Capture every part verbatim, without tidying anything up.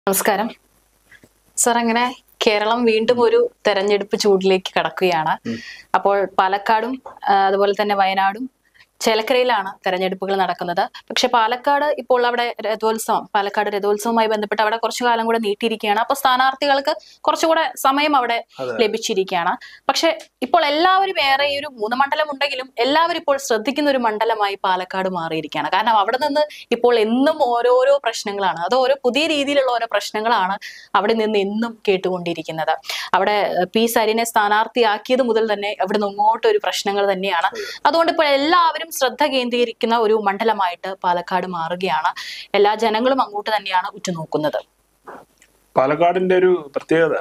നമസ്കാരം സർ. അങ്ങനെ കേരളം വീണ്ടും ഒരു തെരഞ്ഞെടുപ്പ് ചൂടിലേക്ക് കടക്കുകയാണ്. അപ്പോൾ പാലക്കാടും അതുപോലെ തന്നെ വയനാടും ചേലക്കരയിലാണ് തെരഞ്ഞെടുപ്പുകൾ നടക്കുന്നത്. പക്ഷെ പാലക്കാട് ഇപ്പോൾ അവിടെ രഥോത്സവം പാലക്കാട് രഥോത്സവവുമായി ബന്ധപ്പെട്ട് അവിടെ കുറച്ചു കാലം കൂടെ നീട്ടിയിരിക്കുകയാണ്. അപ്പൊ സ്ഥാനാർത്ഥികൾക്ക് കുറച്ചുകൂടെ സമയം അവിടെ ലഭിച്ചിരിക്കുകയാണ്. പക്ഷെ ഇപ്പോൾ എല്ലാവരും ഏറെ ഈ ഒരു മൂന്ന് മണ്ഡലം ഉണ്ടെങ്കിലും എല്ലാവരും ഇപ്പോൾ ശ്രദ്ധിക്കുന്ന ഒരു മണ്ഡലമായി പാലക്കാട് മാറിയിരിക്കുകയാണ്. കാരണം അവിടെ നിന്ന് ഇപ്പോൾ എന്നും ഓരോരോ പ്രശ്നങ്ങളാണ്, അത് ഓരോ പുതിയ രീതിയിലുള്ള ഓരോ പ്രശ്നങ്ങളാണ് അവിടെ നിന്ന് എന്നും കേട്ടുകൊണ്ടിരിക്കുന്നത്. അവിടെ പി സരിനെ സ്ഥാനാർത്ഥിയാക്കിയത് മുതൽ തന്നെ അവിടെ നിന്ന് ഇങ്ങോട്ടൊരു പ്രശ്നങ്ങൾ തന്നെയാണ്. അതുകൊണ്ട് ഇപ്പോൾ എല്ലാവരും ശ്രദ്ധ കേന്ദ്രീകരിക്കുന്ന ഒരു മണ്ഡലമായിട്ട് പാലക്കാട് മാറുകയാണ്. എല്ലാ ജനങ്ങളും അങ്ങോട്ട് തന്നെയാണ് ഉറ്റുനോക്കുന്നത്. പാലക്കാടിന്റെ ഒരു പ്രത്യേകത,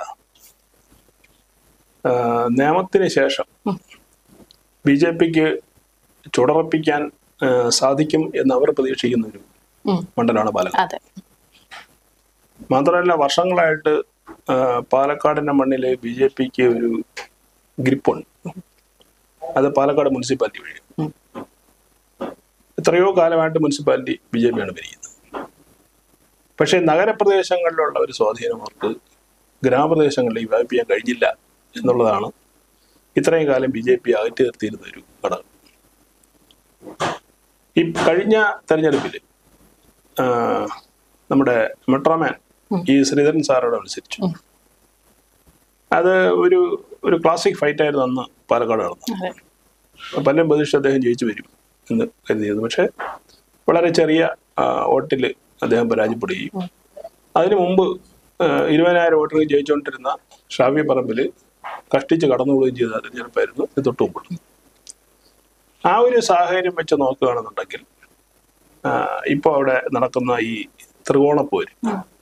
നിയമത്തിന് ശേഷം ബി ജെ പിക്ക് ചുടറപ്പിക്കാൻ സാധിക്കും എന്ന് അവർ പ്രതീക്ഷിക്കുന്ന ഒരു മണ്ഡലമാണ് പാലക്കാട്. മാത്രമല്ല, വർഷങ്ങളായിട്ട് പാലക്കാടിന്റെ മണ്ണില് ബി ജെ പിക്ക് ഒരു ഗ്രിപ്പുണ്ട്. അത് പാലക്കാട് മുനിസിപ്പാലിറ്റി വഴി. എത്രയോ കാലമായിട്ട് മുനിസിപ്പാലിറ്റി ബി ജെ പിയാണ് ഭരിക്കുന്നത്. പക്ഷേ നഗരപ്രദേശങ്ങളിലുള്ള ഒരു സ്വാധീനം അവർക്ക് ഗ്രാമപ്രദേശങ്ങളിലേക്ക് വ്യാപിപ്പിക്കാൻ കഴിഞ്ഞില്ല എന്നുള്ളതാണ് ഇത്രയും കാലം ബി ജെ പി അകറ്റി നിർത്തിയിരുന്ന ഒരു ഘടകം. ഈ കഴിഞ്ഞ തെരഞ്ഞെടുപ്പിൽ നമ്മുടെ മെട്രോമാൻ ഈ ശ്രീധരൻ സാറോട് മത്സരിച്ചു. അത് ഒരു ഒരു ക്ലാസിക് ഫൈറ്റ് ആയിരുന്നു അന്ന് പാലക്കാട് നടന്നത്. പലരും പ്രതീക്ഷിച്ച് അദ്ദേഹം ജയിച്ചു വരും എന്ന് കരുതിയിരുന്നു. പക്ഷെ വളരെ ചെറിയ വോട്ടിൽ അദ്ദേഹം പരാജയപ്പെടുകയും അതിനു മുമ്പ് ഇരുപതിനായിരം വോട്ടുകൾ ജയിച്ചുകൊണ്ടിരുന്ന ഷാഫി പറമ്പിൽ കഷ്ടിച്ച് കടന്നുപോവുകയും ചെയ്ത തെരഞ്ഞെടുപ്പായിരുന്നു ഇത് തൊട്ടു മുമ്പുള്ളത്. ആ ഒരു സാഹചര്യം വെച്ച് നോക്കുകയാണെന്നുണ്ടെങ്കിൽ ഇപ്പോൾ അവിടെ നടക്കുന്ന ഈ ത്രികോണപ്പോര്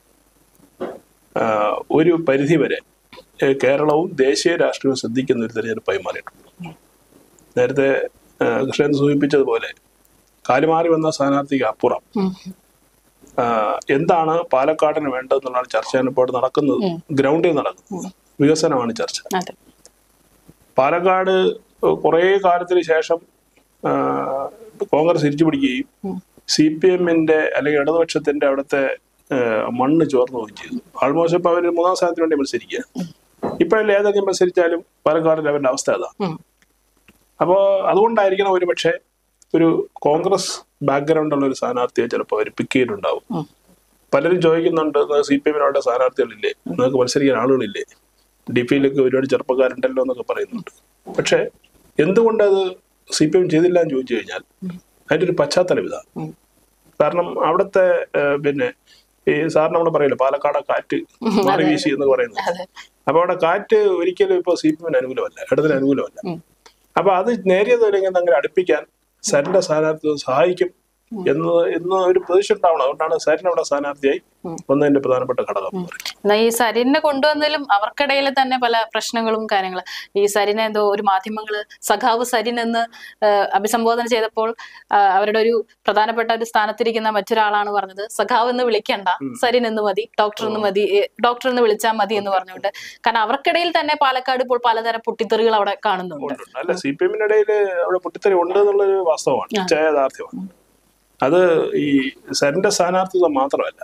ഒരു പരിധിവരെ കേരളവും ദേശീയ രാഷ്ട്രീയവും ശ്രദ്ധിക്കുന്ന ഒരു തെരഞ്ഞെടുപ്പായി മാറിയിട്ടുണ്ട്. നേരത്തെ കൃഷ്ണൻ സൂചിപ്പിച്ചതുപോലെ കാലുമാറി വന്ന സ്ഥാനാർത്ഥിക്ക് അപ്പുറം എന്താണ് പാലക്കാടിന് വേണ്ടതെന്നുള്ളതാണ് ചർച്ച ഇപ്പോൾ നടക്കുന്നത്. ഗ്രൗണ്ടിൽ നടക്കുന്നത് വികസനമാണ് ചർച്ച. പാലക്കാട് കുറെ കാലത്തിന് ശേഷം കോൺഗ്രസ് തിരിച്ചു പിടിക്കുകയും സി പി എമ്മിന്റെ അല്ലെങ്കിൽ ഇടതുപക്ഷത്തിന്റെ അവിടുത്തെ മണ്ണ് ചോർന്നു പോവുകയും ചെയ്തു. ആൾമോസ്റ്റ് ഇപ്പൊ അവര് മൂന്നാം സ്ഥാനത്തിന് വേണ്ടി മത്സരിക്കുക. ഇപ്പോഴല്ലേ ഏതൊക്കെ മത്സരിച്ചാലും പാലക്കാടിന്റെ അവരുടെ അവസ്ഥ അതാണ്. അപ്പോ അതുകൊണ്ടായിരിക്കണം ഒരു പക്ഷേ ഒരു കോൺഗ്രസ് ബാക്ക്ഗ്രൗണ്ട് ഉള്ള ഒരു സ്ഥാനാർത്ഥിയെ ചിലപ്പോൾ അവർ പിക്ക് ചെയ്തിട്ടുണ്ടാവും. പലരും ചോദിക്കുന്നുണ്ട്, സി പി എമ്മിനോടെ സ്ഥാനാർത്ഥികളില്ലേ, നിങ്ങൾക്ക് മത്സരിക്കാൻ ആളുകളില്ലേ, ഡി പി യിലൊക്കെ ഒരുപാട് ചെറുപ്പക്കാരുണ്ടല്ലോ എന്നൊക്കെ പറയുന്നുണ്ട്. പക്ഷെ എന്തുകൊണ്ട് അത് സി പി എം ചെയ്തില്ല എന്ന് ചോദിച്ചു കഴിഞ്ഞാൽ അതിൻ്റെ ഒരു പശ്ചാത്തലം ഇതാണ്. കാരണം അവിടുത്തെ പിന്നെ ഈ സാറിന് നമ്മൾ പറയില്ല പാലക്കാട് കാറ്റ് മാറി വീശി എന്ന് പറയുന്നത്. അപ്പൊ അവിടെ കാറ്റ് ഒരിക്കലും ഇപ്പൊ സി പി എമ്മിന് അനുകൂലമല്ല, ഇടത്തിന് അനുകൂലമല്ല. അപ്പൊ അത് നേരിയത് വരെങ്കിൽ അങ്ങനെ അടുപ്പിക്കാൻ സരിന്റെ സ്ഥാനാർത്ഥി സഹായിക്കും എന്ന് എന്ന് ഒരു പ്രതീക്ഷ ഉണ്ടാവണം. അതുകൊണ്ടാണ് സരിൻ അവിടെ സ്ഥാനാർത്ഥിയായി വന്നതിന്റെ പ്രധാനപ്പെട്ട ഘടകം. ഈ സരിനെ കൊണ്ടുവന്നാലും അവർക്കിടയിൽ തന്നെ പല പ്രശ്നങ്ങളും കാര്യങ്ങളും. ഈ സരിനെ എന്തോ ഒരു മാധ്യമങ്ങള് സഖാവ് സരിൻ എന്ന് അഭിസംബോധന ചെയ്തപ്പോൾ അവരുടെ ഒരു പ്രധാനപ്പെട്ട ഒരു സ്ഥാനത്തിരിക്കുന്ന മറ്റൊരാളാണ് പറഞ്ഞത്, സഖാവ് എന്ന് വിളിക്കണ്ട, സരിൻ എന്ന് മതി, ഡോക്ടർ എന്ന് മതി, ഡോക്ടർ എന്ന് വിളിച്ചാൽ മതി എന്ന് പറഞ്ഞുകൊണ്ട്. കാരണം അവർക്കിടയിൽ തന്നെ പാലക്കാട് ഇപ്പോൾ പലതരം പൊട്ടിത്തെറികൾ അവിടെ കാണുന്നുണ്ട്. അല്ല, സി പി എമ്മിന്റെ ഇടയിൽ അവിടെ പൊട്ടിത്തെറി ഉണ്ട് എന്നുള്ളൊരു വാസ്തവമാണ്, യാഥാർത്ഥ്യമാണ്. അത് ഈ സരിന്റെ സ്ഥാനാർത്ഥിത്വം മാത്രമല്ല,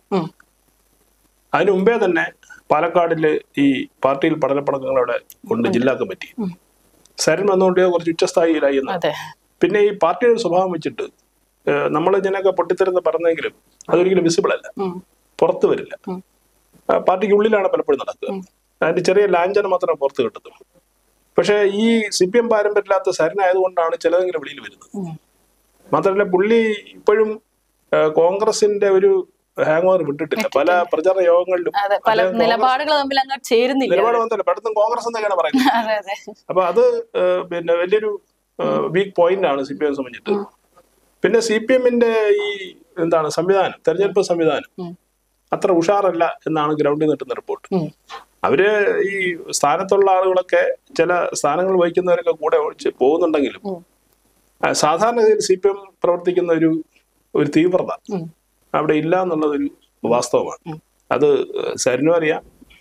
അതിനു മുമ്പേ തന്നെ പാലക്കാടില് ഈ പാർട്ടിയിൽ പഠനപ്പടക്കങ്ങൾ അവിടെ ഉണ്ട്. ജില്ലാ കമ്മിറ്റി സരിൻ വന്നുകൊണ്ട് കുറച്ച് ഉച്ചസ്ഥായിലായി എന്ന്. പിന്നെ ഈ പാർട്ടിയുടെ സ്വഭാവം വെച്ചിട്ട് നമ്മൾ ഇതിനൊക്കെ പൊട്ടിത്തെരുന്ന് പറഞ്ഞെങ്കിലും അതൊരിക്കലും വിസിബിൾ അല്ല, പുറത്തു വരില്ല. പാർട്ടിക്ക് ഉള്ളിലാണ് പലപ്പോഴും നടക്കുക. അതിന്റെ ചെറിയ ലാഞ്ചന മാത്രമേ പുറത്ത് കിട്ടത്തുള്ളൂ. പക്ഷെ ഈ സി പി എം പാരമ്പര്യമില്ലാത്ത സരിനായതുകൊണ്ടാണ് ചിലതെങ്കിലും വെളിയിൽ വരുന്നത്. മാത്രമല്ല, പുള്ളി ഇപ്പോഴും കോൺഗ്രസിന്റെ ഒരു ഹാങ് ഓവർ വിട്ടിട്ടില്ല. പല പ്രചാരണ യോഗങ്ങളിലും നിലപാടുകൾ നിലപാട് വന്നല്ലോ പെട്ടെന്ന് കോൺഗ്രസ് എന്നൊക്കെയാണ് പറയുന്നത്. അപ്പൊ അത് പിന്നെ വലിയൊരു വീക്ക് പോയിന്റ് ആണ് സി പി എം സംബന്ധിച്ചിട്ട്. പിന്നെ സി പി എമ്മിന്റെ ഈ എന്താണ് സംവിധാനം, തെരഞ്ഞെടുപ്പ് സംവിധാനം അത്ര ഉഷാറല്ല എന്നാണ് ഗ്രൗണ്ടിൽ കിട്ടുന്ന റിപ്പോർട്ട്. അവര് ഈ സ്ഥാനത്തുള്ള ആളുകളൊക്കെ ചില സ്ഥാനങ്ങൾ വഹിക്കുന്നവരൊക്കെ കൂടെ പോകുന്നുണ്ടെങ്കിലും സാധാരണഗതിയിൽ സി പി എം പ്രവർത്തിക്കുന്ന ഒരു ഒരു തീവ്രത അവിടെ ഇല്ല എന്നുള്ളതൊരു വാസ്തവമാണ്. അത് സരിനും അറിയാം,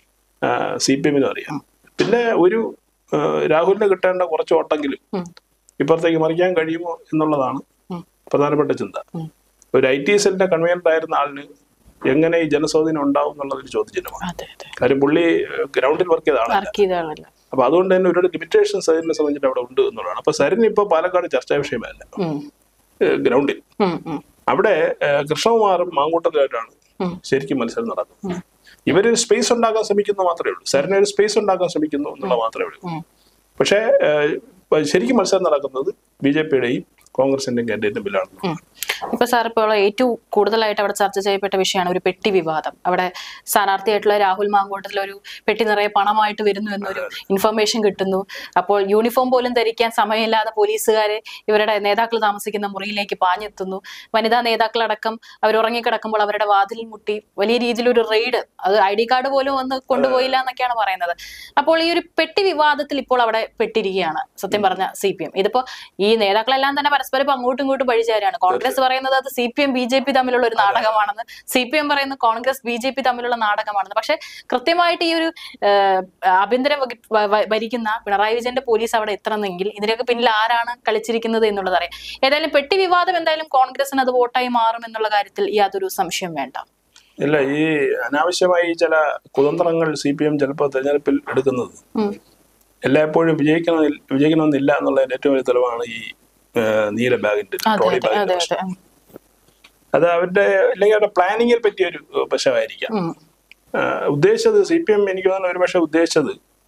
സി പി എമ്മിനും അറിയാം. പിന്നെ ഒരു രാഹുലിന് കിട്ടേണ്ട കുറച്ച് വോട്ടെങ്കിലും ഇപ്പുറത്തേക്ക് മറിക്കാൻ കഴിയുമോ എന്നുള്ളതാണ് പ്രധാനപ്പെട്ട ചിന്ത. ഒരു ഐ ടി സെല്ലിന്റെ കൺവീനർ ആയിരുന്ന ആളിന് എങ്ങനെ ഈ ജനസ്വാധീനം ഉണ്ടാവും എന്നുള്ളതൊരു ചോദ്യചിഹ്നമാണ്. കാര്യം പുള്ളി ഗ്രൗണ്ടിൽ വർക്ക് ചെയ്ത ആളല്ല. അപ്പൊ അതുകൊണ്ട് തന്നെ ഒരുപാട് ലിമിറ്റേഷൻസ് അതിനെ സംബന്ധിച്ചിട്ട് അവിടെ ഉണ്ട് എന്നുള്ളതാണ്. അപ്പൊ സരിന് ഇപ്പൊ പാലക്കാട് ചർച്ചാ വിഷയമല്ല ഗ്രൗണ്ടിൽ. അവിടെ കൃഷ്ണകുമാറും മാങ്കൂട്ടത്തിലായിട്ടാണ് ശരിക്കും മത്സരം നടക്കുന്നത്. ഇവര് സ്പേസ് ഉണ്ടാക്കാൻ ശ്രമിക്കുന്നു മാത്രമേ ഉള്ളൂ. സരിന് ഒരു സ്പേസ് ഉണ്ടാക്കാൻ ശ്രമിക്കുന്നു എന്നുള്ള മാത്രമേ ഉള്ളൂ. പക്ഷേ ശരിക്കും മത്സരം നടക്കുന്നത് ബി ജെ പിയുടെയും കോൺഗ്രസിന്റെയും കാൻഡിഡേറ്റും ബില്ലാണ്. ഇപ്പൊ സാർ ഇപ്പോൾ ഏറ്റവും കൂടുതലായിട്ട് അവിടെ ചർച്ച ചെയ്യപ്പെട്ട വിഷയമാണ് ഒരു പെട്ടി വിവാദം. അവിടെ സ്ഥാനാർത്ഥിയായിട്ടുള്ള രാഹുൽ മാങ്കൂട്ടത്തിൽ ഒരു പെട്ടി നിറയെ പണമായിട്ട് വരുന്നു എന്നൊരു ഇൻഫർമേഷൻ കിട്ടുന്നു. അപ്പോൾ യൂണിഫോം പോലും ധരിക്കാൻ സമയമില്ലാതെ പോലീസുകാരെ ഇവരുടെ നേതാക്കൾ താമസിക്കുന്ന മുറിയിലേക്ക് പാഞ്ഞെത്തുന്നു. വനിതാ നേതാക്കളടക്കം അവർ ഉറങ്ങിക്കിടക്കുമ്പോൾ അവരുടെ വാതിലിൽ മുട്ടി വലിയ രീതിയിലൊരു റെയ്ഡ്, അത് ഐ ഡി കാർഡ് പോലും ഒന്ന് കൊണ്ടുപോയില്ല എന്നൊക്കെയാണ് പറയുന്നത്. അപ്പോൾ ഈ ഒരു പെട്ടി വിവാദത്തിൽ ഇപ്പോൾ അവിടെ പെട്ടിരിക്കുകയാണ് സത്യം പറഞ്ഞ സി പി എം. ഇതിപ്പോ ഈ നേതാക്കളെല്ലാം തന്നെ പരസ്പരം അങ്ങോട്ടും ഇങ്ങോട്ടും വഴിചാരാണ്. കോൺഗ്രസ് പറയുന്നത് അത് C P M B J P തമ്മിലുള്ള ഒരു നാടകമാണെന്ന്, സി പി എം പറയുന്നത് കോൺഗ്രസ് ബി ജെ പി തമ്മിലുള്ള നാടകമാണെന്ന്. പക്ഷെ കൃത്യമായിട്ട് ഈ ഒരു ആഭ്യന്തരം ഭരിക്കുന്ന പിണറായി വിജയന്റെ പോലീസ് അവിടെ എത്തണമെങ്കിൽ ഇതിനൊക്കെ പിന്നിൽ ആരാണ് കളിച്ചിരിക്കുന്നത് എന്നുള്ളത് അറിയാം. ഏതായാലും പെട്ടി വിവാദം എന്തായാലും കോൺഗ്രസിന് അത് വോട്ടായി മാറും എന്നുള്ള കാര്യത്തിൽ യാതൊരു സംശയം വേണ്ട. ഇല്ല, ഈ അനാവശ്യമായി ചില കുതന്ത്രങ്ങൾ സി പി എം ചിലപ്പോൾ തെരഞ്ഞെടുപ്പിൽ എടുക്കുന്നത് എല്ലായ്പ്പോഴും വിജയിക്കണം വിജയിക്കണമെന്നില്ല എന്നുള്ളതിന്റെ ഏറ്റവും വലിയ തെളിവാണ് ഈ നീല ബാഗിന്റെ ട്രോളി ബാഗിന്റെ പ്രശ്നം. അത് അവരുടെ അല്ലെങ്കിൽ അവരുടെ പ്ലാനിങ്ങിൽ പറ്റിയ ഒരു പ്രശ്നമായിരിക്കാം. ഉദ്ദേശിച്ചത് സി പി എം എനിക്ക് തോന്നുന്നു ഒരു പക്ഷെ ഉദ്ദേശിച്ചത്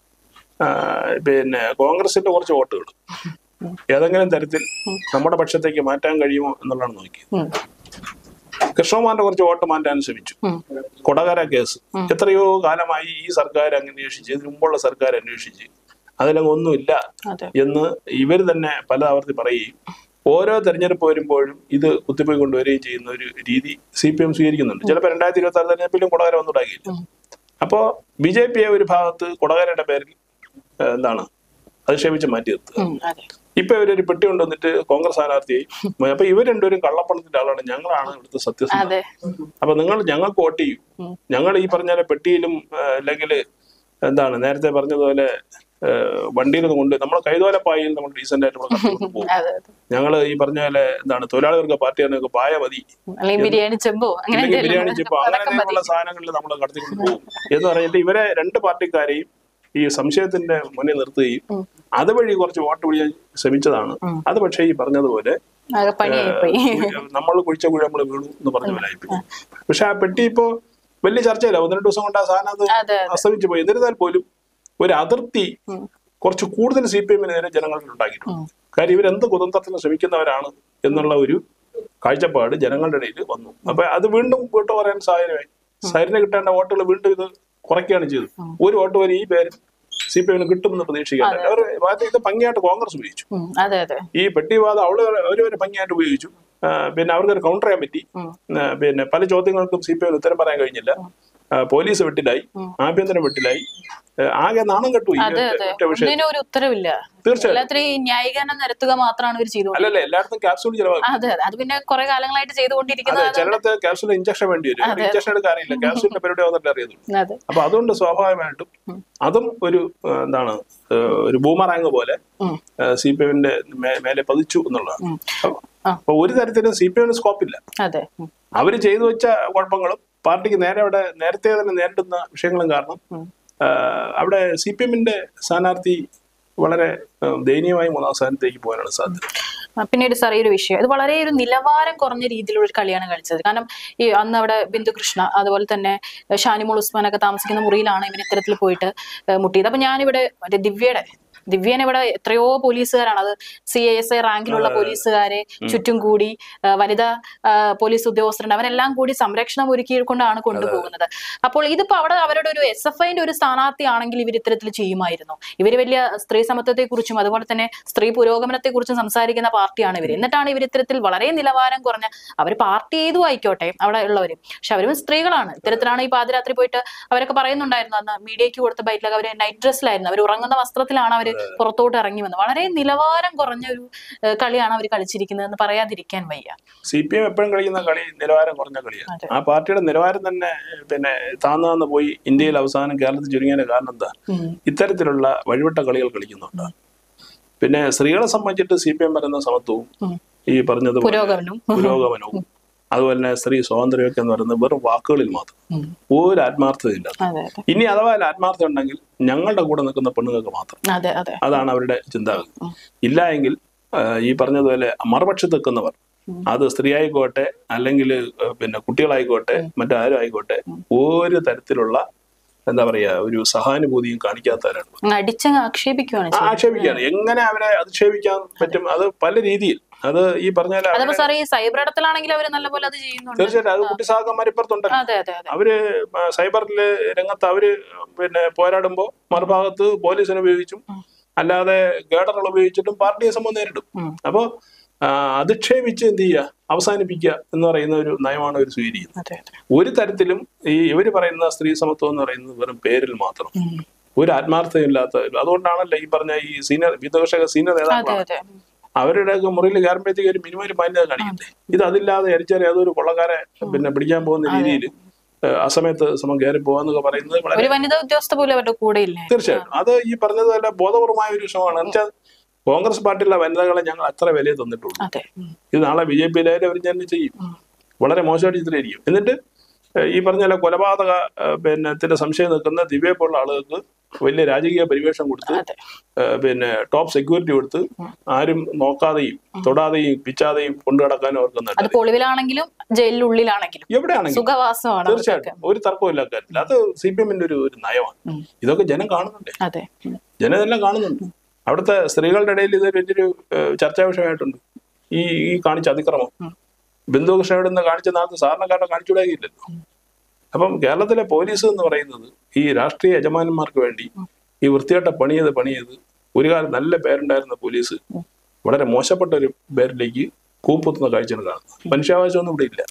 പിന്നെ കോൺഗ്രസിന്റെ കുറച്ച് വോട്ടുകൾ ഏതെങ്കിലും തരത്തിൽ നമ്മുടെ പക്ഷത്തേക്ക് മാറ്റാൻ കഴിയുമോ എന്നുള്ളതാണ് നോക്കിയത്. കൃഷ്ണകുമാറിന്റെ കുറച്ച് വോട്ട് മാറ്റാൻ ശ്രമിച്ചു. കൊടകര കേസ് എത്രയോ കാലമായി ഈ സർക്കാർ അന്വേഷിച്ച്, ഇതിനു മുമ്പുള്ള സർക്കാർ അന്വേഷിച്ച് അതിലങ്ങ് ഒന്നുമില്ല എന്ന് ഇവർ തന്നെ പല ആവർത്തി പറയുകയും ഓരോ തെരഞ്ഞെടുപ്പ് വരുമ്പോഴും ഇത് കുത്തിപ്പോയി കൊണ്ടുവരികയും ചെയ്യുന്ന ഒരു രീതി സി പി എം സ്വീകരിക്കുന്നുണ്ട്. ചിലപ്പോൾ രണ്ടായിരത്തി ഇരുപത്തി ആറ് തെരഞ്ഞെടുപ്പിലും കൊടകര ഒന്നും ഉണ്ടാകില്ല. അപ്പോ ബി ജെ പിയെ ഒരു ഭാഗത്ത് കൊടകരയുടെ പേരിൽ എന്താണ് അധിക്ഷേപിച്ച് മാറ്റി നിർത്തുക. ഇപ്പൊ ഇവരൊരു പെട്ടി കൊണ്ടുവന്നിട്ട് കോൺഗ്രസ് സ്ഥാനാർത്ഥിയായി. അപ്പൊ ഇവർ രണ്ടുപേരും കള്ളപ്പണത്തിന്റെ ആളാണ്, ഞങ്ങളാണ് ഇവിടുത്തെ സത്യസന്ധത. അപ്പൊ നിങ്ങൾ ഞങ്ങൾക്ക് വോട്ട് ചെയ്യും, ഞങ്ങൾ ഈ പറഞ്ഞ പെട്ടിയിലും അല്ലെങ്കിൽ എന്താണ് നേരത്തെ പറഞ്ഞതുപോലെ വണ്ടിയിലൊന്നും കൊണ്ട് നമ്മൾ കൈതോലപ്പായിൽ നമ്മൾ ഡീസന്റ് ആയിട്ട് നമ്മൾ കടത്തിക്കൊണ്ട് പോകും. ഞങ്ങള് ഈ പറഞ്ഞ പോലെ എന്താണ് തൊഴിലാളികൾക്ക് പാർട്ടിയാണ് പായ മതി, ബിരിയാണി ചെമ്പോ അല്ലെങ്കിൽ ബിരിയാണി ചെമ്പോ അങ്ങനെയുള്ള സാധനങ്ങളിൽ നമ്മൾ കടത്തിക്കൊണ്ട് പോകും എന്ന് പറഞ്ഞിട്ട് ഇവരെ രണ്ട് പാർട്ടിക്കാരെയും ഈ സംശയത്തിന്റെ മുന്നിൽ നിർത്തുകയും അതുവഴി കുറച്ച് വോട്ട് പിടിക്കാൻ ശ്രമിച്ചതാണ്. അത് പക്ഷേ ഈ പറഞ്ഞതുപോലെ നമ്മൾ കുഴിച്ച കുഴി നമ്മൾ വീണു എന്ന് പറഞ്ഞ പോലെ ആയിപ്പോയി. പക്ഷെ ആ പെട്ടി ഇപ്പോ വലിയ ചർച്ചയില്ല. ഒന്ന് രണ്ട് ദിവസം കൊണ്ട് ആ സാധനം അത് അസ്തമിച്ചു പോയി. എന്നിരുന്നാൽ പോലും ഒരു അതിർത്തി കുറച്ച് കൂടുതൽ സി പി എമ്മിനെതിരെ ജനങ്ങളിൽ ഉണ്ടാക്കിയിട്ടുണ്ട്. കാര്യം ഇവരെന്ത് കുതന്ത്രത്തിന് ശ്രമിക്കുന്നവരാണ് എന്നുള്ള ഒരു കാഴ്ചപ്പാട് ജനങ്ങളുടെ ഇടയിൽ വന്നു. അപ്പൊ അത് വീണ്ടും വോട്ട് പറയാൻ സാഹചര്യമായി. സരിന് കിട്ടേണ്ട വോട്ടുകൾ വീണ്ടും ഇത് കുറയ്ക്കുകയാണ് ചെയ്തത്. ഒരു വോട്ട് വരെ ഈ പേര് സി പി എമ്മിന് കിട്ടുമെന്ന് പ്രതീക്ഷിക്കാൻ അവർ ഇത് ഭംഗിയായിട്ട് കോൺഗ്രസ് ഉപയോഗിച്ചു. ഈ പെട്ടിവാദം അവള് ഒരു ഭംഗിയായിട്ട് ഉപയോഗിച്ചു. പിന്നെ അവർക്കൊരു കൗണ്ടർ ചെയ്യാൻ പറ്റി. പിന്നെ പല ചോദ്യങ്ങൾക്കും സി പി എമ്മിന് ഉത്തരം പറയാൻ കഴിഞ്ഞില്ല. പോലീസ് വെട്ടിലായി, ആഭ്യന്തരം വെട്ടിലായി, ആകെ നാണം കെട്ടുപോയി. ഉത്തരവില്ല, തീർച്ചയായും ന്യായീകരണം നിരത്തുക മാത്രമാണ് ഇവർ ചെയ്തത്. അല്ലല്ല, എല്ലായിടത്തും ക്യാപ്സൂൾ ചിലവാക്കും. അതെ, അത് പിന്നെ കുറെ കാലങ്ങളായിട്ട് ചെയ്തുകൊണ്ടിരിക്കുന്നത്. ചിലടത്ത് ക്യാപ്സൂൾ ഇഞ്ചക്ഷൻ വേണ്ടി വരും. ഇഞ്ചക്ഷൻ എടുക്കാൻ അറിയില്ല, ക്യാപ്സൂളിന്റെ പരിപാടി വന്നിട്ട് അറിയുന്നു. അപ്പൊ അതുകൊണ്ട് സ്വാഭാവികമായിട്ടും അതും ഒരു എന്താണ് ഒരു ബൂമറാങ് പോലെ സി പി എമ്മിന്റെ മേലെ പതിച്ചു എന്നുള്ളതാണ്. അപ്പൊ ഒരു തരത്തിലും സി പി എമ്മിന് സ്കോപ്പില്ല. അവര് ചെയ്തു വെച്ച കുഴപ്പങ്ങളും പാർട്ടിക്ക് നേരെ അവിടെ നേരത്തെ തന്നെ നേരിടുന്ന വിഷയങ്ങളും കാരണം അവിടെ സി പി എമ്മിന്റെ സ്ഥാനാർത്ഥി വളരെ ദയനീയമായി മൂന്നാം സ്ഥാനത്തേക്ക് പോകാനാണ് സാധ്യത. പിന്നീട് സാർ ഈ ഒരു വിഷയം ഇത് വളരെ ഒരു നിലവാരം കുറഞ്ഞ രീതിയിലുള്ള ഒരു കളിയാണ് കളിച്ചത്. കാരണം ഈ അന്ന് അവിടെ ബിന്ദു കൃഷ്ണ അതുപോലെ തന്നെ ഷാനിമോൾ ഉസ്മാനൊക്കെ താമസിക്കുന്ന മുറിയിലാണ് ഇവർ ഇത്തരത്തിൽ പോയിട്ട് മുട്ടിയത്. അപ്പൊ ഞാനിവിടെ മറ്റേ ദിവ്യയുടെ ദിവ്യനെ ഇവിടെ എത്രയോ പോലീസുകാരാണ്, അത് സി ഐ എസ് ഐ റാങ്കിലുള്ള പോലീസുകാരെ ചുറ്റും കൂടി വനിതാ പോലീസ് ഉദ്യോഗസ്ഥരുണ്ട്, അവരെല്ലാം കൂടി സംരക്ഷണം ഒരുക്കിക്കൊണ്ടാണ് കൊണ്ടുപോകുന്നത്. അപ്പോൾ ഇതിപ്പോ അവിടെ അവരുടെ ഒരു എസ് എഫ് ഐന്റെ ഒരു സ്ഥാനാർത്ഥിയാണെങ്കിൽ ഇവർ ഇത്തരത്തിൽ ചെയ്യുമായിരുന്നു. ഇവര് വലിയ സ്ത്രീ സമത്വത്തെ കുറിച്ചും അതുപോലെ തന്നെ സ്ത്രീ പുരോഗമനത്തെ കുറിച്ചും സംസാരിക്കുന്ന പാർട്ടിയാണ് ഇവർ. എന്നിട്ടാണ് ഇവർ ഇത്തരത്തിൽ വളരെ നിലവാരം കുറഞ്ഞ, അവർ പാർട്ടി ഏതു ആയിക്കോട്ടെ അവിടെ ഉള്ളവര്, പക്ഷെ അവരും സ്ത്രീകളാണ്. ഇത്തരത്തിലാണ് ഈ പാതിരാത്രി പോയിട്ട് അവരൊക്കെ പറയുന്നുണ്ടായിരുന്നു, അന്ന് മീഡിയക്ക് കൊടുത്ത ബൈറ്റിലൊക്കെ അവര് നൈറ്റ് ഡ്രസ്സിലായിരുന്നു, അവർ ഉറങ്ങുന്ന വസ്ത്രത്തിലാണ് അവര് പുറത്തോട്ട് ഇറങ്ങി വന്നത്. വളരെ നിലവാരം കുറഞ്ഞ ഒരു കളിയാണ് അവർ കളിച്ചിരിക്കുന്നതെന്ന് പറയാതിരിക്കാൻ വയ്യ. സി പി എം എപ്പോഴും കളിക്കുന്ന കളി നിലവാരം കുറഞ്ഞ കളിയാണ്. ആ പാർട്ടിയുടെ നിലവാരം തന്നെ പിന്നെ താന്നു താന്ന് പോയി ഇന്ത്യയിൽ അവസാനം കേരളത്തിൽ ചുരുങ്ങിയതിന്റെ കാരണം എന്താ? ഇത്തരത്തിലുള്ള വഴിവിട്ട കളികൾ കളിക്കുന്നുണ്ട്. പിന്നെ സ്ത്രീകളെ സംബന്ധിച്ചിട്ട് സി പി എം പറയുന്ന സമത്വവും ഈ പറഞ്ഞത് പുരോഗമനവും അതുപോലെ തന്നെ സ്ത്രീ സ്വാതന്ത്ര്യമൊക്കെ എന്ന് പറയുന്നത് വെറും വാക്കുകളിൽ മാത്രം, ഒരു ആത്മാർത്ഥതയില്ല. ഇനി അഥവാ ആത്മാർത്ഥത ഉണ്ടെങ്കിൽ ഞങ്ങളുടെ കൂടെ നിൽക്കുന്ന പെണ്ണുങ്ങൾക്ക് മാത്രം, അതാണ് അവരുടെ ചിന്താഗതി. ഇല്ല എങ്കിൽ ഈ പറഞ്ഞതുപോലെ മറുപക്ഷത്ത് നിൽക്കുന്നവർ, അത് സ്ത്രീ ആയിക്കോട്ടെ അല്ലെങ്കിൽ പിന്നെ കുട്ടികളായിക്കോട്ടെ മറ്റാരും ആയിക്കോട്ടെ, ഒരു തരത്തിലുള്ള എന്താ പറയാ ഒരു സഹാനുഭൂതിയും കാണിക്കാത്തവരാണ്. ആക്ഷേപിക്കുകയാണ് ആക്ഷേപിക്കുകയാണ് എങ്ങനെ അവരെ അധിക്ഷേപിക്കാൻ പറ്റും, അത് പല രീതിയിൽ. അത് ഈ പറഞ്ഞാൽ തീർച്ചയായിട്ടും അത് കുട്ടിസാഹന്മാർ ഇപ്പുറത്തുണ്ടല്ലോ. അവര് സൈബറില് രംഗത്ത് അവര് പിന്നെ പോരാടുമ്പോ മറുഭാഗത്ത് പോലീസിനെ ഉപയോഗിച്ചും അല്ലാതെ ഗേഡറുകൾ ഉപയോഗിച്ചിട്ടും പാർട്ടിയെ സംബന്ധം നേരിടും. അപ്പോ അധിക്ഷേപിച്ച് എന്ത് ചെയ്യുക, അവസാനിപ്പിക്കുക എന്ന് പറയുന്ന ഒരു നയമാണ് അവർ സ്വീകരിക്കുന്നത്. ഒരു തരത്തിലും ഈ ഇവര് പറയുന്ന സ്ത്രീ സമത്വം എന്ന് പറയുന്നത് വെറും പേരിൽ മാത്രം, ഒരു ആത്മാർത്ഥതയില്ലാത്ത. അതുകൊണ്ടാണല്ലോ ഈ പറഞ്ഞ ഈ സീനിയർ വിദ്വേഷക സീനിയർ നേതാക്കളാണ് അവരുടെ മുറിയിൽ കയറുമ്പോഴത്തേക്ക് ഒരു മിനിമം ഒരു മാന്യത കാണിക്കണ്ടേ. ഇത് അതില്ലാതെ അരിച്ചേറി അതൊരു കൊള്ളക്കാരെ പിന്നെ പിടിക്കാൻ പോകുന്ന രീതിയിൽ അസമയത്ത് സമം കയറി പോവാന്നൊക്കെ പറയുന്നത് തീർച്ചയായിട്ടും അത് ഈ പറഞ്ഞതുപോലെ ബോധപൂർവമായ ഒരു വിഷയമാണ്. എന്നുവെച്ചാൽ കോൺഗ്രസ് പാർട്ടിയിലെ വനിതകളെ ഞങ്ങൾ അത്ര വില തന്നിട്ടുള്ളൂ. ഇത് നാളെ ബി ജെ പിയിലായാലും അവർ തന്നെ ചെയ്യും, വളരെ മോശമായിട്ട് ചിത്രീകരിക്കും. എന്നിട്ട് ഈ പറഞ്ഞ കൊലപാതക പിന്നെ സംശയം നിൽക്കുന്ന ദിവ്യയെ പോലുള്ള ആളുകൾക്ക് വലിയ രാജകീയ പരിവേഷം കൊടുത്ത് പിന്നെ ടോപ്പ് സെക്യൂരിറ്റി കൊടുത്ത് ആരും നോക്കാതെയും തൊടാതെയും പിച്ചാതെയും കൊണ്ടു നടക്കാനും അവർക്ക് ജയിലിനുള്ളിലാണെങ്കിലും എവിടെയാണെങ്കിലും തീർച്ചയായിട്ടും ഒരു തർക്കവും ഇല്ല കാര്യത്തിൽ. അത് സി പി എമ്മിന്റെ ഒരു നയമാണ്. ഇതൊക്കെ ജനം കാണുന്നുണ്ട്, ജനം ഇതെല്ലാം കാണുന്നുണ്ട്. അവിടുത്തെ സ്ത്രീകളുടെ ഇടയിൽ ഇത് വലിയൊരു ചർച്ചാ വിഷയമായിട്ടുണ്ട്. ഈ ഈ കാണിച്ച അതിക്രമം ബിന്ദുകൃഷ്ണയുടെ നിന്ന് കാണിച്ച നാളത്തെ സാധാരണക്കാരുടെ കാണിച്ചുകൂടാകില്ലല്ലോ. അപ്പം കേരളത്തിലെ പോലീസ് എന്ന് പറയുന്നത് ഈ രാഷ്ട്രീയ യജമാനന്മാർക്ക് വേണ്ടി ഈ വൃത്തിയായിട്ട പണിയത് പണിയത് ഒരു കാലം നല്ല പേരുണ്ടായിരുന്ന പോലീസ് വളരെ മോശപ്പെട്ട ഒരു പേരിലേക്ക് കൂപ്പുത്തുന്ന കാഴ്ചയാണ് കാണുന്നത്. മനുഷ്യാവകാശമൊന്നും ഇവിടെ ഇല്ല.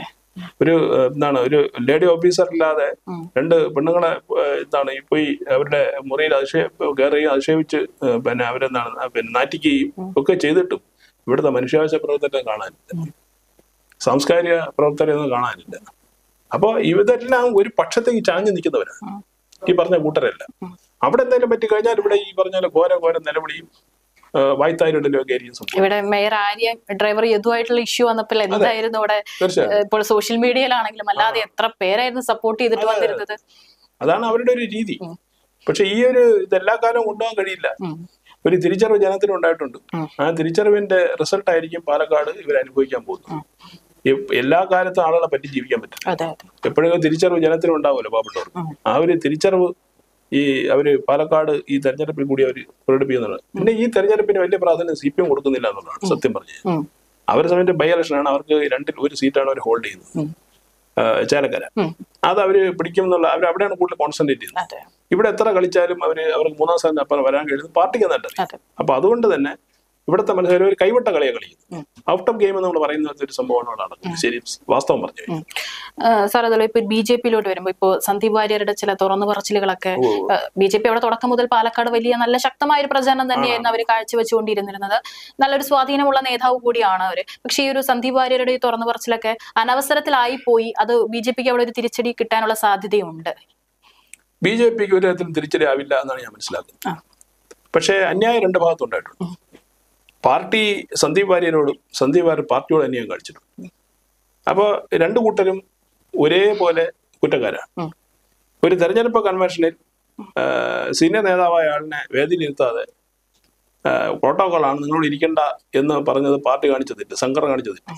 ഒരു എന്താണ് ഒരു ലേഡി ഓഫീസർ ഇല്ലാതെ രണ്ട് പെണ്ണുങ്ങളെ എന്താണ് ഈ പോയി അവരുടെ മുറിയിൽ അതിശയ കയറുകയും അധിക്ഷേപിച്ച് പിന്നെ അവരെന്താണ് പിന്നെ നാറ്റിക്കുകയും ഒക്കെ ചെയ്തിട്ടും ഇവിടുത്തെ മനുഷ്യാവകാശ പ്രവർത്തകരെ കാണാനില്ല, സാംസ്കാരിക പ്രവർത്തകരെ ഒന്നും കാണാനില്ല. അപ്പൊ ഇവരെല്ലാം ഒരു പക്ഷത്തേക്ക് ചാഞ്ഞു നിൽക്കുന്നവരാണ് ഈ പറഞ്ഞ കൂട്ടരല്ല. അവിടെ എന്തെങ്കിലും പറ്റി കഴിഞ്ഞാൽ ഇവിടെ ഈ പറഞ്ഞ ഘോര ഘോര നിലവിളിയും വായ്ത്താരിടലും ഒക്കെ ആയിരിക്കും. ഇവിടെ മേയർ ആര്യ ഡ്രൈവർ യദുവായിട്ടുള്ള ഇഷ്യൂ വന്നപ്പോൾ എന്തായിരുന്നു ഇവിടെ ഇപ്പോൾ സോഷ്യൽ മീഡിയയിലാണെങ്കിലും അല്ലാതെ എത്ര പേരായിരുന്നു സപ്പോർട്ട് ചെയ്തിട്ട് വന്നിരുന്നത്. അതാണ് അവരുടെ ഒരു രീതി. പക്ഷെ ഈ ഒരു ഇതെല്ലാ കാലവും കൊണ്ടുപോകാൻ കഴിയില്ല. ഒരു തിരിച്ചറിവ് ജനത്തിന് ഉണ്ടായിട്ടുണ്ട്. ആ തിരിച്ചറിവിന്റെ റിസൾട്ട് ആയിരിക്കും പാലക്കാട് ഇവർ അനുഭവിക്കാൻ പോകുന്നത്. എല്ലാ കാലത്തും ആളുകളെ പറ്റി ജീവിക്കാൻ പറ്റില്ല. എപ്പോഴും തിരിച്ചറിവ് ജനത്തിനും ഉണ്ടാവുമല്ലോ പാവപ്പെട്ടവർക്ക്. ആ ഒരു തിരിച്ചറിവ് ഈ അവര് പാലക്കാട് ഈ തെരഞ്ഞെടുപ്പിൽ കൂടി അവർ പ്രകടിപ്പിക്കുന്നുണ്ട്. പിന്നെ ഈ തെരഞ്ഞെടുപ്പിന് വലിയ പ്രാധാന്യം സി പി എം കൊടുക്കുന്നില്ല എന്നുള്ളതാണ് സത്യം പറഞ്ഞത്. അവരുടെ സമയത്ത് ബൈ ഇലക്ഷനാണ്, അവർക്ക് രണ്ടിൽ ഒരു സീറ്റാണ് അവർ ഹോൾഡ് ചെയ്യുന്നത്, ചേലക്കര. അത് അവര് പിടിക്കും എന്നുള്ള അവർ അവിടെയാണ് കൂടുതൽ കോൺസെൻട്രേറ്റ് ചെയ്യുന്നത്. ഇവിടെ എത്ര കളിച്ചാലും അവര് അവർക്ക് മൂന്നാം സ്ഥാനത്ത് അപ്പുറം വരാൻ കഴിയുന്നത് പാർട്ടിക്ക് നട്ടത്. അപ്പൊ അതുകൊണ്ട് തന്നെ ഇവിടുത്തെ മനസ്സിൽ ഒരു കൈവിട്ട കളിയെ കളിക്കുന്നു. ഔട്ട് ഓഫ് ഗെയിം എന്ന് നമ്മൾ പറയുന്ന ഒരു സംഭവമാണ് നടക്കുന്നത്. ശരി, വാസ്തവം പറഞ്ഞു. സാർ അതല്ല ഇപ്പൊ ബി ജെ പിയിലോട്ട് വരുമ്പോ ഇപ്പോ സന്ദീപ് വാര്യരുടെ ചില തുറന്നു പറച്ചിലുകളൊക്കെ ബി ജെ പി അവിടെ തുടക്കം മുതൽ പാലക്കാട് വലിയ നല്ല ശക്തമായ ഒരു പ്രചാരണം തന്നെയായിരുന്നു അവർ കാഴ്ചവെച്ചുകൊണ്ടിരുന്നിരുന്നത്. നല്ലൊരു സ്വാധീനമുള്ള നേതാവ് കൂടിയാണ് അവര്. പക്ഷെ ഈ ഒരു സന്ദീപ് വാര്യരുടെ ഈ തുറന്നു പറച്ചിലൊക്കെ അനവസരത്തിലായി പോയി. അത് ബി ജെ പിക്ക് അവിടെ ഒരു തിരിച്ചടി കിട്ടാനുള്ള സാധ്യതയുണ്ട്. ബി ജെ പിക്ക് ഒരു തരത്തിലും തിരിച്ചടി ആവില്ല എന്നാണ് ഞാൻ മനസ്സിലാക്കുന്നത്. പക്ഷേ അന്യായം രണ്ട് ഭാഗത്തുണ്ടായിട്ടുണ്ട്. പാർട്ടി സന്ദീപ് വാര്യരോടും സന്ദീപ് വാര്യർ പാർട്ടിയോട് അന്യായം കാണിച്ചിട്ടുണ്ട്. അപ്പോൾ രണ്ടു കൂട്ടരും ഒരേപോലെ കുറ്റക്കാരാണ്. ഒരു തെരഞ്ഞെടുപ്പ് കൺവെൻഷനിൽ സീനിയർ നേതാവായ ആളിനെ വേദിയിലിരുത്താതെ പ്രോട്ടോകോളാണ് നിങ്ങളോട് ഇരിക്കേണ്ട എന്ന് പറഞ്ഞത് പാർട്ടി കാണിച്ച തെറ്റ്, സംഘടന കാണിച്ച തെറ്റ്.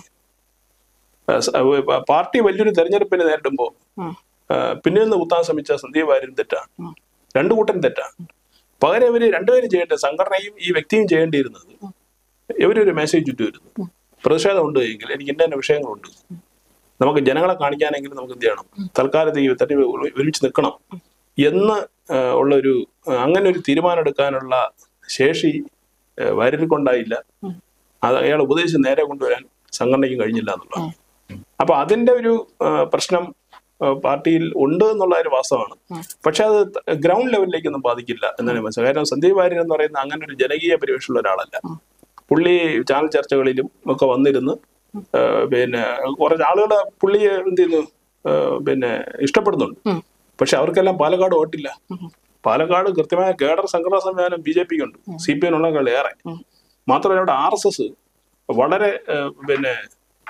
പാർട്ടി വലിയൊരു തെരഞ്ഞെടുപ്പിനെ നേരിടുമ്പോൾ പിന്നിൽ നിന്ന് കുത്താൻ ശ്രമിച്ച സന്ദീപ് വാര്യരും തെറ്റാണ്, രണ്ടു കൂട്ടരും തെറ്റാണ്. പകരം ഇവര് രണ്ടുപേരും ചെയ്യേണ്ട, സംഘടനയും ഈ വ്യക്തിയും ചെയ്യേണ്ടിയിരുന്നത് ഇവരൊരു മെസ്സേജ് ചുറ്റു വരുന്നു. പ്രതിഷേധം ഉണ്ട് എങ്കിൽ എനിക്ക് ഇന്ന വിഷയങ്ങളുണ്ട്, നമുക്ക് ജനങ്ങളെ കാണിക്കാനെങ്കിലും നമുക്ക് എന്ത് ചെയ്യണം, തൽക്കാലത്തേക്ക് തട്ടി ഒരുമിച്ച് നിൽക്കണം എന്ന് ഉള്ളൊരു അങ്ങനെ ഒരു തീരുമാനം എടുക്കാനുള്ള ശേഷി വാര്യർക്കുണ്ടായില്ല. അത് അയാൾ ഉപദേശിച്ച് നേരെ കൊണ്ടുവരാൻ സംഘടനയ്ക്ക് കഴിഞ്ഞില്ല എന്നുള്ളതാണ്. അപ്പൊ അതിന്റെ ഒരു പ്രശ്നം പാർട്ടിയിൽ ഉണ്ട് എന്നുള്ള ഒരു വാസ്തവമാണ്. പക്ഷെ അത് ഗ്രൗണ്ട് ലെവലിലേക്കൊന്നും ബാധിക്കില്ല എന്നാണ് മനസ്സിലാക്കുക. കാരണം സന്ദീപ് വാര്യർ എന്ന് പറയുന്ന അങ്ങനെ ഒരു ജനകീയ പരിവേഷമുള്ള ഒരാളല്ല. പുള്ളി ചാനൽ ചർച്ചകളിലും ഒക്കെ വന്നിരുന്ന് പിന്നെ കുറച്ച് ആളുകളെ പുള്ളിയെ എന്ത് ചെയ്യുന്നു പിന്നെ ഇഷ്ടപ്പെടുന്നുണ്ട്. പക്ഷെ അവർക്കെല്ലാം പാലക്കാട് വോട്ടില്ല. പാലക്കാട് കൃത്യമായ കേഡർ സംഘടനാ സംവിധാനം ബി ജെ പിക്ക് ഉണ്ട്, സി പി എമ്മിനുള്ള ഏറെ. മാത്രമല്ല അവിടെ ആർ എസ് എസ് വളരെ പിന്നെ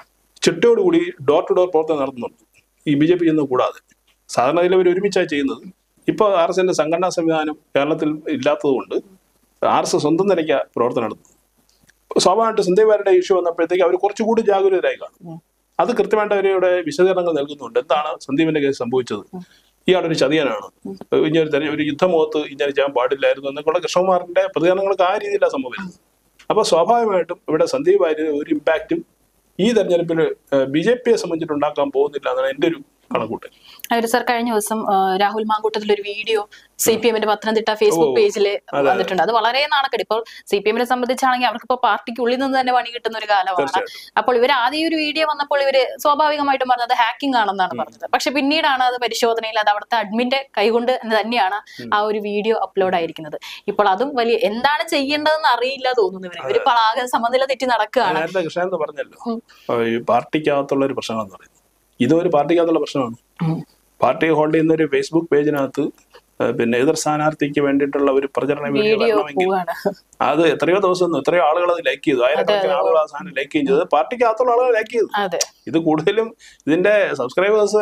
ചിട്ടയോടുകൂടി ഡോർ ടു ഡോർ പ്രവർത്തനം നടത്തുന്നുണ്ട് ഈ ബി ജെ പി ചെന്ന് കൂടാതെ. സാധാരണ ഇതിൽ അവർ ഒരുമിച്ചാണ് ചെയ്യുന്നത്. ഇപ്പോൾ ആർ എസ് എസിന്റെ സംഘടനാ സംവിധാനം കേരളത്തിൽ ഇല്ലാത്തതുകൊണ്ട് ആർ എസ് എസ് സ്വന്തം നിലയ്ക്ക് പ്രവർത്തനം നടത്തുന്നു. സ്വാഭാവികമായിട്ട് സന്ദീപ് ഇഷ്യൂ വന്നപ്പോഴത്തേക്ക് അവർ കുറച്ചുകൂടി ജാഗരൂകരായി കാണും. അത് കൃത്യമായിട്ട് അവരുടെ വിശദീകരണങ്ങൾ നൽകുന്നുണ്ട്. എന്താണ് സന്ദീപിന്റെ കേസ് സംഭവിച്ചത്, ഇയാളൊരു ചതിയനാണ്, ഇങ്ങനെ തന്നെ ഒരു യുദ്ധമുഖത്ത് ഇങ്ങനെ ചെയ്യാൻ പാടില്ലായിരുന്നു എന്നൊക്കെയുള്ള കൃഷ്ണകുമാറിന്റെ പ്രതികരണങ്ങൾക്ക് ആ രീതിയിലാണ് സംഭവിച്ചത്. അപ്പൊ സ്വാഭാവികമായിട്ടും ഇവിടെ സന്ദീപ് വാര്യർ ഒരു ഇമ്പാക്റ്റും ഈ തെരഞ്ഞെടുപ്പിൽ ബി ജെ പിയെ സംബന്ധിച്ചിട്ട് ഉണ്ടാക്കാൻ പോകുന്നില്ല എന്നാണ് എന്റെ ഒരു കണക്കൂട്ടൽ. അവര് സർ കഴിഞ്ഞ ദിവസം രാഹുൽ മാങ്കൂട്ടത്തിൽ ഒരു വീഡിയോ സി പി എമ്മിന്റെ പത്തനംതിട്ട ഫേസ്ബുക്ക് പേജിൽ വന്നിട്ടുണ്ട്. അത് വളരെ നാണക്കെട്ട്. ഇപ്പോൾ സി പി എമ്മിനെ സംബന്ധിച്ചാണെങ്കിൽ അവർക്ക് ഇപ്പോൾ പാർട്ടിക്ക് ഉള്ളിൽ നിന്ന് തന്നെ പണി കിട്ടുന്ന ഒരു കാലമാണ്. അപ്പോൾ ഇവർ ആദ്യം ഒരു വീഡിയോ വന്നപ്പോൾ ഇവര് സ്വാഭാവികമായിട്ടും പറഞ്ഞത് ഹാക്കിംഗ് ആണെന്നാണ് പറഞ്ഞത്. പക്ഷെ പിന്നീടാണ് അത് പരിശോധനയിൽ അത് അവിടുത്തെ അഡ്മിന്റെ കൈകൊണ്ട് തന്നെയാണ് ആ ഒരു വീഡിയോ അപ്ലോഡ് ആയിരിക്കുന്നത്. ഇപ്പോൾ അതും വലിയ എന്താണ് ചെയ്യേണ്ടതെന്ന് അറിയില്ല തോന്നുന്നു ഇവര്. ഇവരിപ്പോൾ ആകെ സമനില തെറ്റി നടക്കുകയാണ്. കൃഷ്ണൻ പറഞ്ഞല്ലോ പാർട്ടിക്കകത്തുള്ള ഒരു പ്രശ്നമാണെന്ന് പറയുന്നത്. ഇതൊരു പാർട്ടിക്കകത്തുള്ള പ്രശ്നമാണ്. പാർട്ടി ഹോൾഡ് ചെയ്യുന്ന ഒരു ഫേസ്ബുക്ക് പേജിനകത്ത് പിന്നെ എതിർ സ്ഥാനാർത്ഥിക്ക് വേണ്ടിയിട്ടുള്ള ഒരു പ്രചരണ വീഡിയോ വരണമെങ്കിൽ അത് എത്രയോ ദിവസം എത്രയോ ആളുകൾ അത് ലൈക്ക് ചെയ്തു. ആയിരക്കണക്കിന് ആളുകൾ ആ സാധനം ലൈക്ക് ചെയ്തത് പാർട്ടിക്കകത്തുള്ള ആളുകൾ ലൈക്ക് ചെയ്തു. ഇത് കൂടുതലും ഇതിന്റെ സബ്സ്ക്രൈബേഴ്സ്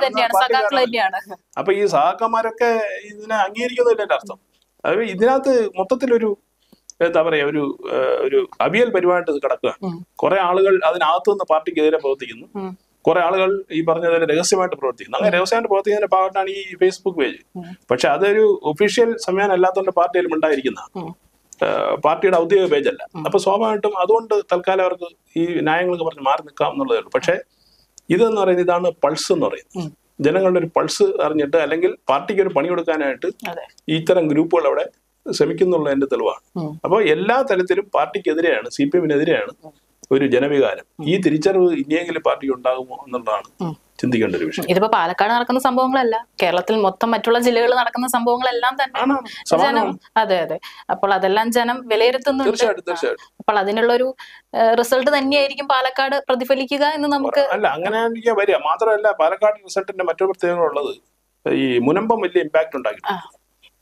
അപ്പൊ ഈ സഹാക്കന്മാരൊക്കെ ഇതിനെ അംഗീകരിക്കുന്നില്ല എന്റെ അർത്ഥം. അത് ഇതിനകത്ത് മൊത്തത്തിലൊരു എന്താ പറയാ ഒരു ഒരു അവിയൽ പരിപാടി കിടക്കുകയാണ്. കുറെ ആളുകൾ അതിനകത്തു നിന്ന് പാർട്ടിക്കെതിരെ പ്രവർത്തിക്കുന്നു, കുറെ ആളുകൾ ഈ പറഞ്ഞ രഹസ്യമായിട്ട് പ്രവർത്തിക്കുന്നു. അങ്ങനെ രഹസ്യമായിട്ട് പ്രവർത്തിക്കുന്നതിന്റെ ഭാഗത്താണ് ഈ ഫേസ്ബുക്ക് പേജ്. പക്ഷെ അതൊരു ഒഫീഷ്യൽ സമയം അല്ലാത്തതുകൊണ്ട് പാർട്ടിയിലും ഉണ്ടായിരിക്കുന്ന പാർട്ടിയുടെ ഔദ്യോഗിക പേജല്ല. അപ്പൊ സ്വാഭാവികമായിട്ടും അതുകൊണ്ട് തൽക്കാലം അവർക്ക് ഈ ന്യായങ്ങളൊക്കെ പറഞ്ഞ് മാറി നിൽക്കാം എന്നുള്ളതേ ഉള്ളൂ. പക്ഷെ ഇതെന്ന് പറയുന്നത് ഇതാണ് പൾസ് എന്ന് പറയുന്നത്. ജനങ്ങളുടെ ഒരു പൾസ് അറിഞ്ഞിട്ട് അല്ലെങ്കിൽ പാർട്ടിക്ക് ഒരു പണി കൊടുക്കാനായിട്ട് ഇത്തരം ഗ്രൂപ്പുകൾ അവിടെ ശ്രമിക്കുന്നുള്ള എന്റെ തെളിവാണ്. അപ്പോൾ എല്ലാ തലത്തിലും പാർട്ടിക്കെതിരെയാണ്, സി പി എമ്മിനെതിരെയാണ് ഒരു ജനവികാരം. ഈ തിരിച്ചറിവ് ഇനിയെങ്കിലും പാർട്ടിക്ക് ഉണ്ടാകുമോ എന്നുള്ളതാണ് ചിന്തിക്കേണ്ട ഒരു വിഷയം. ഇതിപ്പോ പാലക്കാട് നടക്കുന്ന സംഭവങ്ങളല്ല, കേരളത്തിൽ മൊത്തം മറ്റുള്ള ജില്ലകളിൽ നടക്കുന്ന സംഭവങ്ങളെല്ലാം തന്നെ ജനം അതെ അതെ അപ്പോൾ അതെല്ലാം ജനം വിലയിരുത്തുന്നുണ്ട്. തീർച്ചയായിട്ടും തീർച്ചയായിട്ടും അപ്പോൾ അതിനുള്ള ഒരു റിസൾട്ട് തന്നെയായിരിക്കും പാലക്കാട് പ്രതിഫലിക്കുക എന്ന് നമുക്ക് അല്ല അങ്ങനെ വരിക. മാത്രമല്ല പാലക്കാട് റിസൾട്ടിന്റെ മറ്റൊരു പ്രത്യേകതയുള്ളത് ഈ മുനമ്പം വലിയ ഇമ്പാക്ട് ഉണ്ടാക്കിയിട്ടുണ്ട്.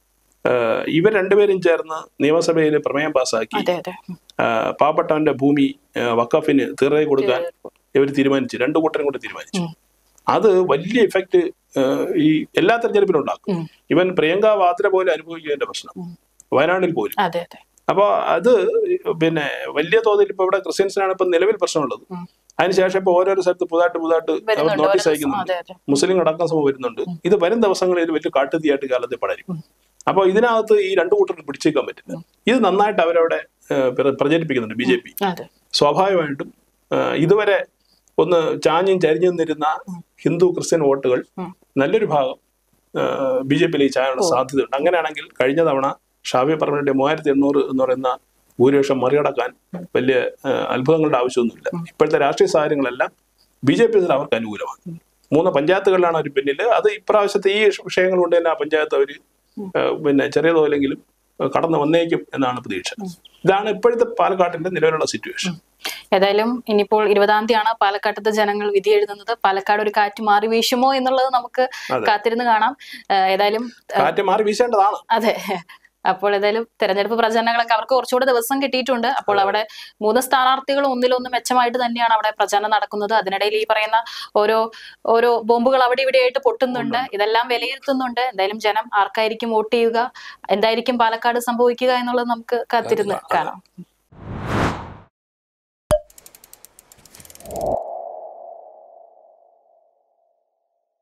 ഇവർ രണ്ടുപേരും ചേർന്ന് നിയമസഭയിൽ പ്രമേയം പാസ്സാക്കി പാവപ്പെട്ടവന്റെ ഭൂമി വഖഫിന് തീർച്ചയായി കൊടുക്കാൻ ഇവർ തീരുമാനിച്ചു. രണ്ടു കൂട്ടരും കൂടെ തീരുമാനിച്ചു. അത് വലിയ ഇഫക്റ്റ് ഈ എല്ലാ തെരഞ്ഞെടുപ്പിലും ഉണ്ടാക്കും. ഇവൻ പ്രിയങ്ക വാദ്ര പോലെ അനുഭവിക്കുന്നതിന്റെ പ്രശ്നം വയനാട്ടിൽ പോലും. അപ്പൊ അത് പിന്നെ വലിയ തോതിൽ ഇപ്പൊ ഇവിടെ ക്രിസ്ത്യൻസിനാണ് ഇപ്പൊ നിലവിൽ പ്രശ്നമുള്ളത്. അതിനുശേഷം ഇപ്പൊ ഓരോരോ സ്ഥലത്ത് പുതുതായിട്ട് പുതുതായിട്ട് അവർ നോട്ടീസ് അയക്കുന്നുണ്ട്. മുസ്ലിം അടക്കം സംഭവം വരുന്നുണ്ട്. ഇത് വരും ദിവസങ്ങളിൽ വലിയ കാട്ടുതീയായിട്ട് കാലത്ത് പടരും. അപ്പൊ ഇതിനകത്ത് ഈ രണ്ടു കൂട്ടർക്ക് പിടിച്ചേക്കാൻ പറ്റില്ല. ഇത് നന്നായിട്ട് അവരവിടെ പ്രചരിപ്പിക്കുന്നുണ്ട് ബി ജെ പി. സ്വാഭാവികമായിട്ടും ഇതുവരെ ഒന്ന് ചാഞ്ഞും ചരിഞ്ഞും നിന്നിരുന്ന ഹിന്ദു ക്രിസ്ത്യൻ വോട്ടുകൾ നല്ലൊരു ഭാഗം ബി ജെ പിയിലേക്ക് ചായാനുള്ള സാധ്യതയുണ്ട്. അങ്ങനെയാണെങ്കിൽ കഴിഞ്ഞ തവണ ഷാഫി പറമ്പിലിന്റെ മൂവായിരത്തി എണ്ണൂറ് എന്ന് പറയുന്ന ഭൂരിപക്ഷം മറികടക്കാൻ വലിയ അത്ഭുതങ്ങളുടെ ആവശ്യമൊന്നുമില്ല. ഇപ്പോഴത്തെ രാഷ്ട്രീയ സാഹചര്യങ്ങളെല്ലാം ബി ജെ പി അവർക്ക് അനുകൂലമാണ്. മൂന്ന് പഞ്ചായത്തുകളിലാണ് അവർ പിന്നിൽ. അത് ഇപ്രാവശ്യത്തെ ഈ വിഷയങ്ങൾ കൊണ്ട് തന്നെ ആ പഞ്ചായത്ത് അവർ പിന്നെ ചെറിയ തോതിലെങ്കിലും കടന്നു വന്നേക്കും എന്നാണ് പ്രതീക്ഷ. ഇതാണ് ഇപ്പോഴത്തെ പാലക്കാട്ടിന്റെ നിലവിലുള്ള സിറ്റുവേഷൻ. ഏതായാലും ഇനിയിപ്പോൾ ഇരുപതാം തീയതിയാണ് പാലക്കാട്ടത്തെ ജനങ്ങൾ വിധി എഴുതുന്നത്. പാലക്കാട് ഒരു കാറ്റ് മാറി വീശുമോ എന്നുള്ളത് നമുക്ക് കാത്തിരുന്ന് കാണാം. ഏതായാലും കാറ്റ് മാറി വീശേണ്ടതാണ്. അതെ. അപ്പോൾ ഏതായാലും തെരഞ്ഞെടുപ്പ് പ്രചരണങ്ങളൊക്കെ അവർക്ക് കുറച്ചുകൂടെ ദിവസം കിട്ടിയിട്ടുണ്ട്. അപ്പോൾ അവിടെ മൂന്ന് സ്ഥാനാർത്ഥികൾ ഒന്നിലൊന്ന് മെച്ചമായിട്ട് തന്നെയാണ് അവിടെ പ്രചരണം നടക്കുന്നത്. അതിനിടയിൽ ഈ പറയുന്ന ഓരോ ഓരോ ബോംബുകൾ അവിടെ ഇവിടെയായിട്ട് പൊട്ടുന്നുണ്ട്. ഇതെല്ലാം വിലയിരുത്തുന്നുണ്ട്. എന്തായാലും ജനം ആർക്കായിരിക്കും വോട്ട് ചെയ്യുക, എന്തായിരിക്കും പാലക്കാട് സംഭവിക്കുക എന്നുള്ളത് നമുക്ക് കാത്തിരുന്ന് കാണാം.